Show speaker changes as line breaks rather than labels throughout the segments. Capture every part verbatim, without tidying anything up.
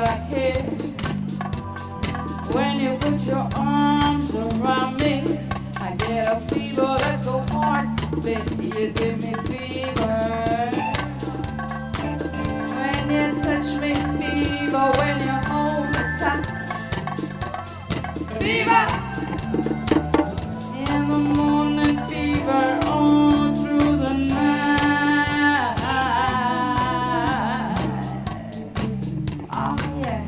like here. When you put your arms around me, I get a fever that's so hard, baby, you give me fever. When you touch me, fever, when you hold me tight, fever. In the morning, fever, all through the night. Oh yeah.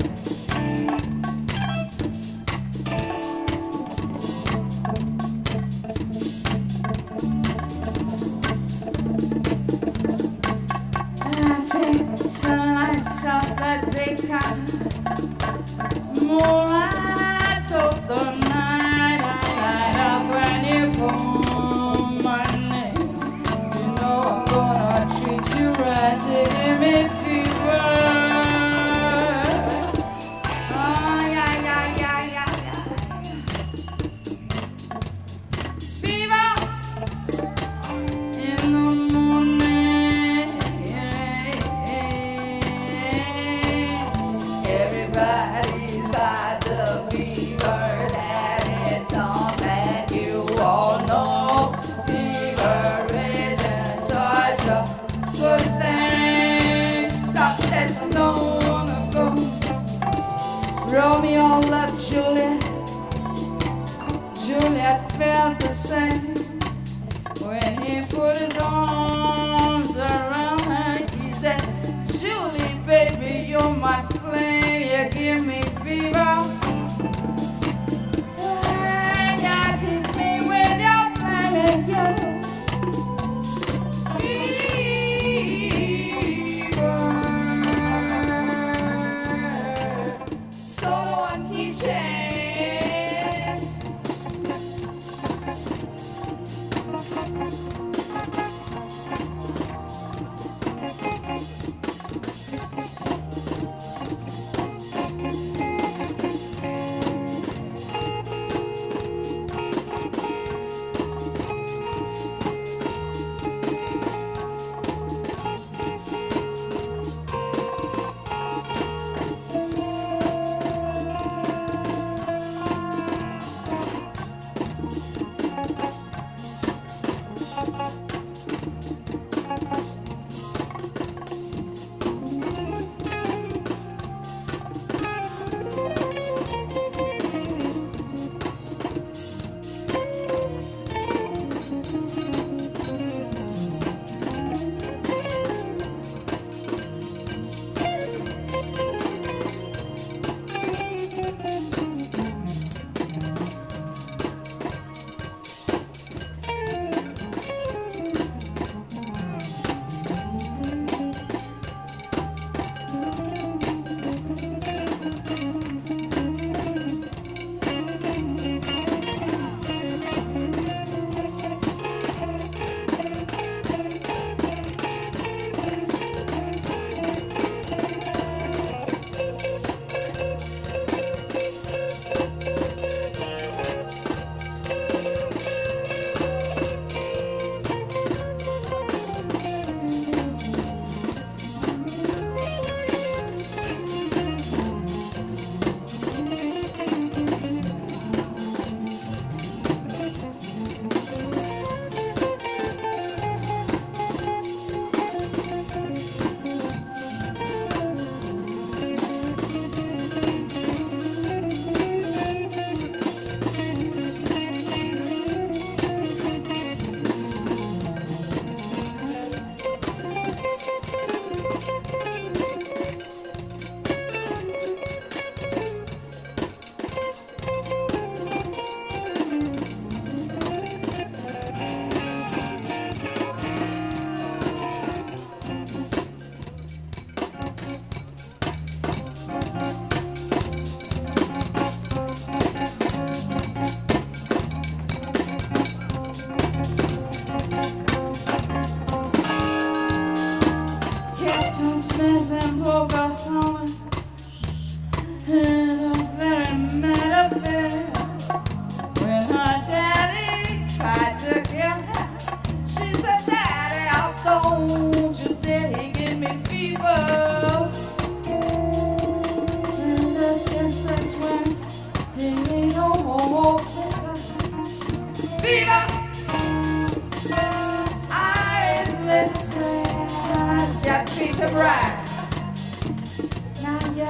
Sunlight, soft like daytime, moonlight, so the night I light up when you call my name. You know I'm gonna treat you right, to give me fever. Oh yeah, yeah, yeah, yeah, yeah. Fever in the morning. Everybody's got the fever, that is something you all know. Fever isn't such a good thing. Stop that long ago. Romeo loved Juliet, Juliet felt the same. When he put his arms around her, he said, Julie, baby, you're my flame, you give me fever. When you kiss me with your flame, you fever. Solo one keychain.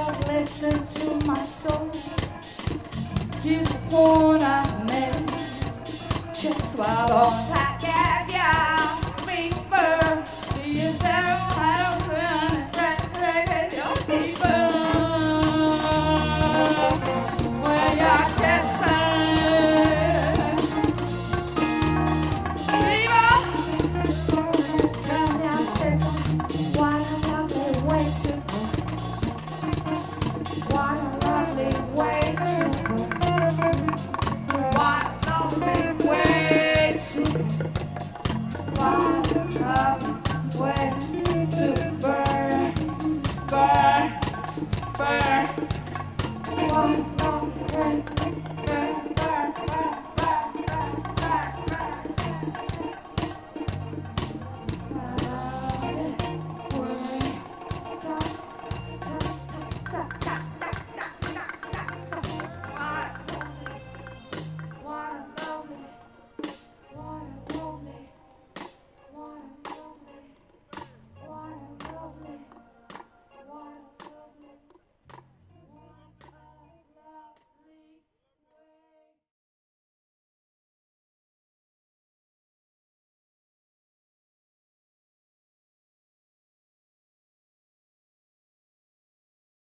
dog, listen to my story. He's the pawn I made. Checks while on tight.